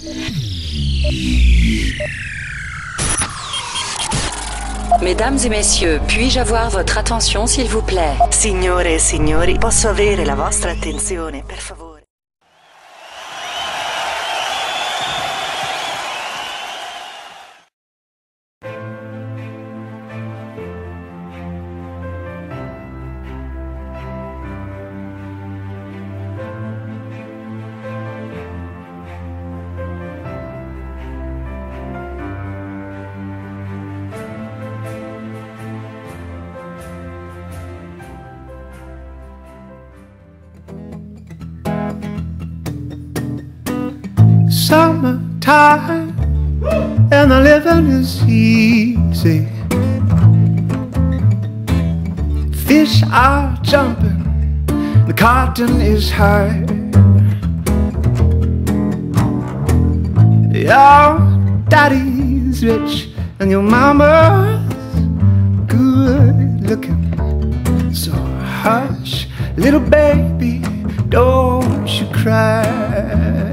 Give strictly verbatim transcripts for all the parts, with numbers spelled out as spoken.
Mesdames et messieurs, puis-je avoir votre attention s'il vous plaît? Signore e signori, posso avere la vostra attenzione, per favore? Summertime and the living is easy. Fish are jumping, the cotton is high. Your daddy's rich and your mama's good looking. So hush, little baby, don't you cry.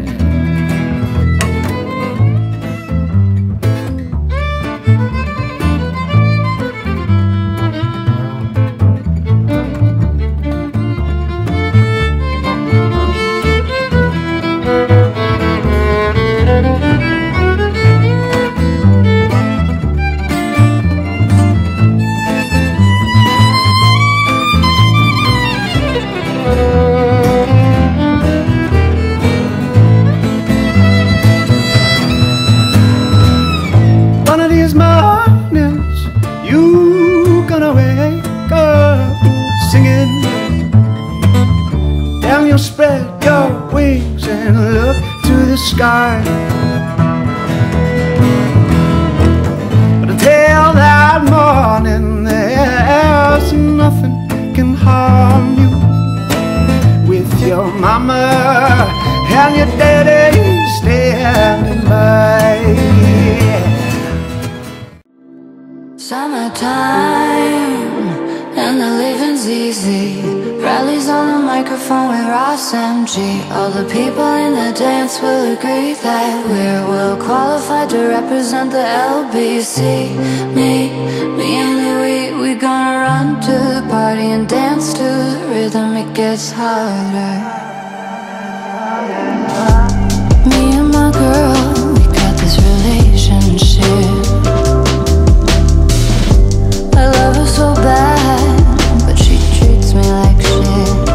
Spread your wings and look to the sky. But until that morning, there's nothing can harm you. With your mama and your daddy standing by. Summertime and the living's easy. Rallies on the microphone with Ross M G. All the people in the dance will agree that we're well qualified to represent the L B C. Me, me and Louis, we gonna run to the party and dance to the rhythm. It gets harder. Me and my girl, we got this relationship. I love her so bad, but she treats me like shit.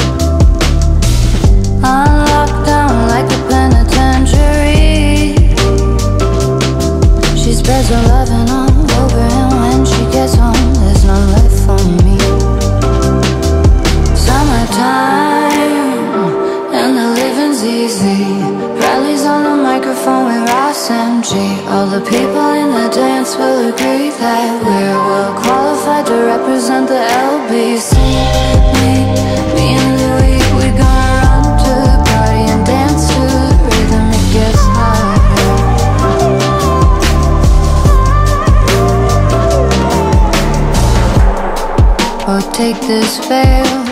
I'm locked down like a penitentiary. She spreads her loving all over, and when she gets home, there's none left for me. Summertime and the living's easy. Rallies on the microphone with Ross M G. All the people in the dance will agree that we're well qualified to represent the L B C. Me, me and Louis, we gonna run to the party and dance to the rhythm. It gets harder. Oh, take this veil